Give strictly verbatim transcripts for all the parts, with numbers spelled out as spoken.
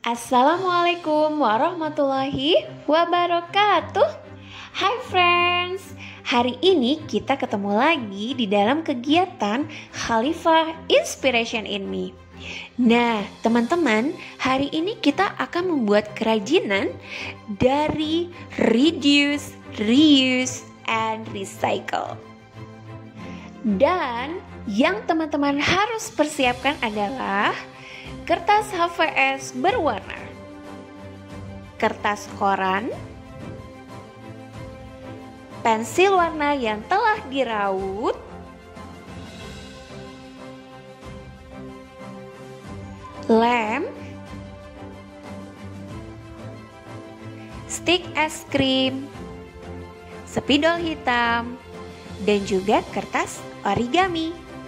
Assalamualaikum warahmatullahi wabarakatuh. Hai friends, hari ini kita ketemu lagi di dalam kegiatan Khalifah Inspiration in Me. Nah teman-teman, hari ini kita akan membuat kerajinan dari reduce, reuse, and recycle. Dan yang teman-teman harus persiapkan adalah kertas H V S berwarna, kertas koran, pensil warna yang telah diraut, lem, stik es krim, spidol hitam, dan juga kertas origami.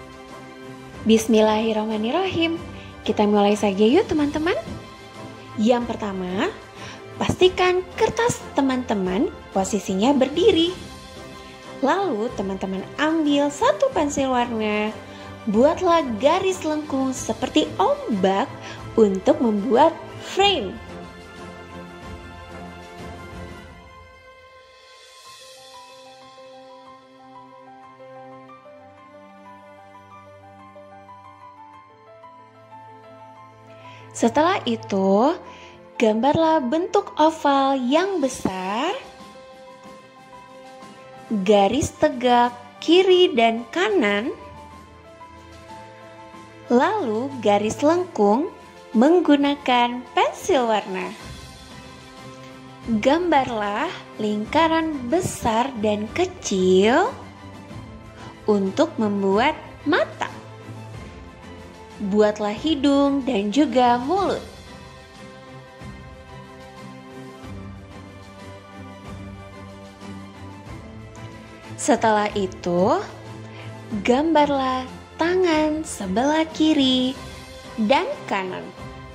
Bismillahirrahmanirrahim. Kita mulai saja yuk teman-teman. Yang pertama, pastikan kertas teman-teman posisinya berdiri. Lalu teman-teman ambil satu pensil warna. Buatlah garis lengkung seperti ombak untuk membuat frame. Setelah itu, gambarlah bentuk oval yang besar, garis tegak kiri dan kanan, lalu garis lengkung menggunakan pensil warna. Gambarlah lingkaran besar dan kecil untuk membuat mata. Buatlah hidung dan juga mulut. Setelah itu, gambarlah tangan sebelah kiri dan kanan.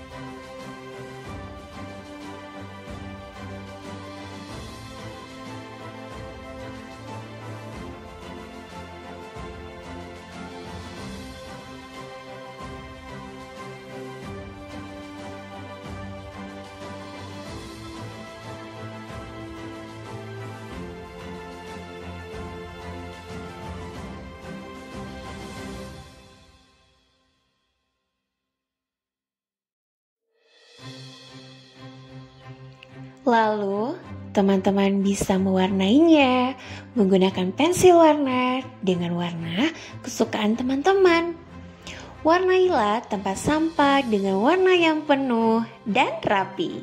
Lalu, teman-teman bisa mewarnainya menggunakan pensil warna dengan warna kesukaan teman-teman. Warnailah tempat sampah dengan warna yang penuh dan rapi.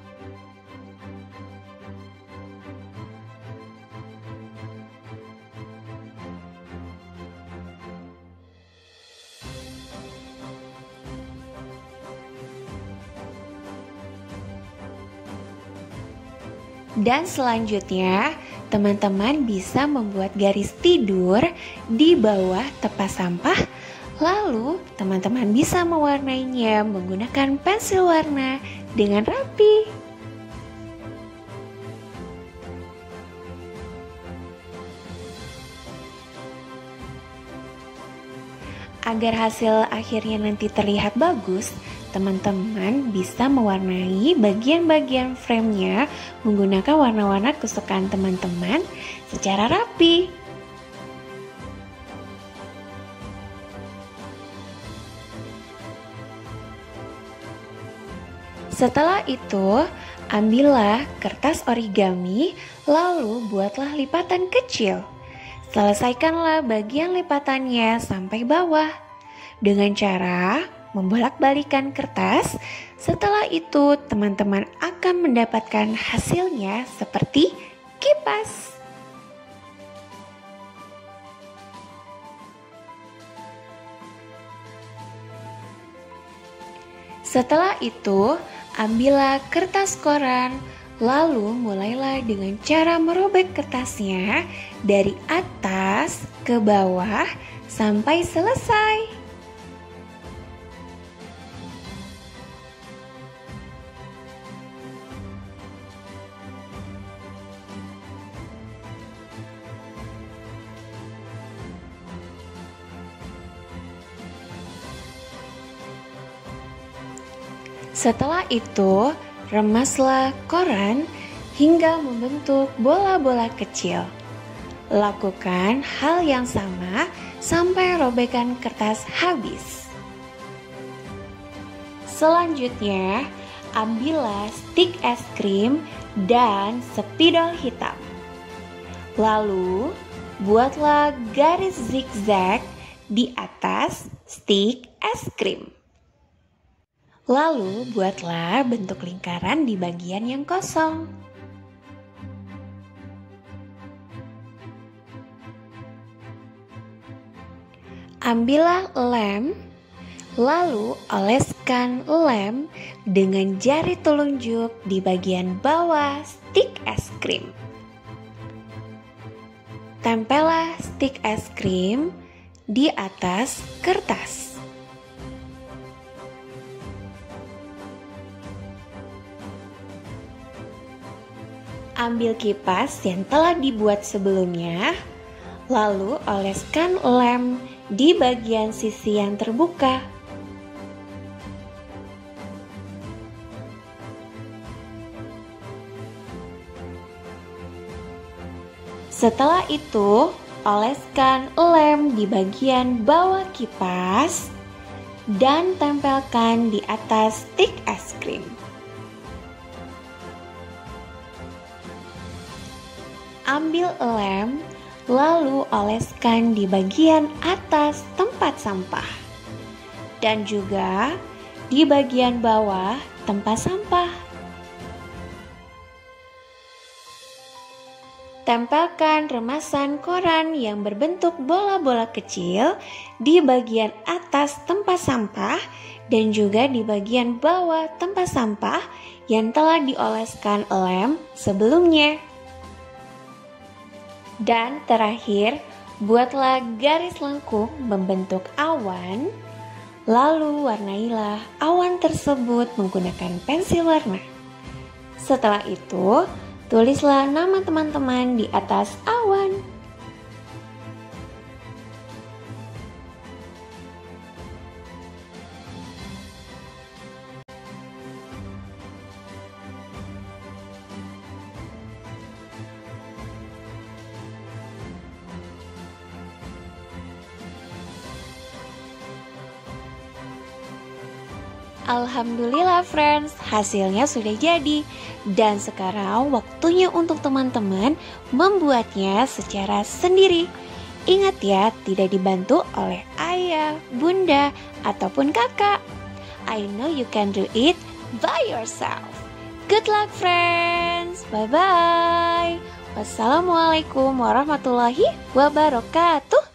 Dan selanjutnya, teman-teman bisa membuat garis tidur di bawah tempat sampah. Lalu, teman-teman bisa mewarnainya menggunakan pensil warna dengan rapi. Agar hasil akhirnya nanti terlihat bagus, teman-teman bisa mewarnai bagian-bagian framenya menggunakan warna-warna kesukaan teman-teman secara rapi. Setelah itu, ambillah kertas origami, lalu buatlah lipatan kecil. Selesaikanlah bagian lipatannya sampai bawah dengan cara membolak-balikan kertas. Setelah itu, teman-teman akan mendapatkan hasilnya seperti kipas. Setelah itu, ambillah kertas koran, lalu mulailah dengan cara merobek kertasnya dari atas ke bawah sampai selesai. Setelah itu, remaslah koran hingga membentuk bola-bola kecil. Lakukan hal yang sama sampai robekan kertas habis. Selanjutnya, ambillah stik es krim dan spidol hitam. Lalu, buatlah garis zigzag di atas stik es krim. Lalu, buatlah bentuk lingkaran di bagian yang kosong. Ambillah lem, lalu oleskan lem dengan jari telunjuk di bagian bawah stik es krim. Tempellah stik es krim di atas kertas. Ambil kipas yang telah dibuat sebelumnya, lalu oleskan lem di bagian sisi yang terbuka. Setelah itu, oleskan lem di bagian bawah kipas dan tempelkan di atas stik es krim. Ambil lem, lalu oleskan di bagian atas tempat sampah dan juga di bagian bawah tempat sampah. Tempelkan remasan koran yang berbentuk bola-bola kecil di bagian atas tempat sampah dan juga di bagian bawah tempat sampah yang telah dioleskan lem sebelumnya. Dan terakhir, buatlah garis lengkung membentuk awan, lalu warnailah awan tersebut menggunakan pensil warna. Setelah itu, tulislah nama teman-teman di atas awan. Alhamdulillah friends, hasilnya sudah jadi. Dan sekarang waktunya untuk teman-teman membuatnya secara sendiri. Ingat ya, tidak dibantu oleh ayah, bunda, ataupun kakak. I know you can do it by yourself. Good luck friends, bye-bye. Wassalamualaikum warahmatullahi wabarakatuh.